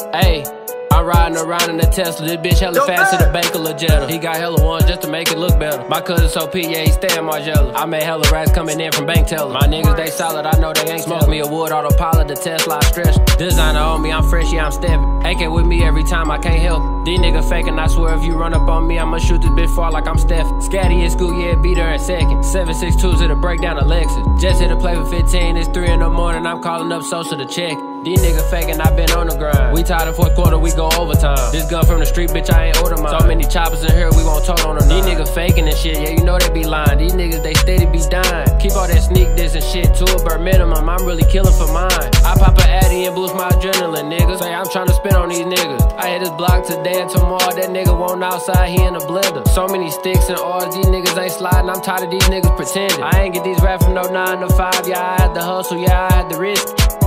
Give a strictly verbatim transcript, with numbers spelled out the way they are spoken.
Hey, I'm riding around in the Tesla. This bitch hella fast to the bank of Jetta. He got hella ones just to make it look better. My cousin so P, yeah, he stay in Margiela. I made hella rats coming in from bank tellers. My niggas, they solid, I know they ain't smoke me a wood autopilot, the Tesla I stretch. Designer on me, I'm fresh, yeah, I'm steppin'. A K with me every time, I can't help it. These niggas faking, I swear if you run up on me, I'ma shoot this bitch far like I'm Steph. Scatty in school, yeah, beat her in second. seven six twos hit a breakdown of Lexus. Just hit a play for fifteen, it's three in the morning, I'm calling up social to check. These niggas faking, I been on the grind. We tied in fourth quarter, we go overtime. This gun from the street, bitch, I ain't order mine. So many choppers in here, we won't tote on them. These niggas faking and shit, yeah, you know they be lying. These niggas, they steady be dying. Keep all that sneak this and shit to a bare minimum, I'm really killing for mine. I pop a addy and boost my adrenaline, niggas. Say I'm tryna spin on these niggas. I hit this block today and tomorrow, that nigga won't outside, he in a blender. So many sticks and R's, these niggas ain't sliding, I'm tired of these niggas pretending. I ain't get these rap from no nine to five, yeah, I had to hustle, yeah, I had to risk.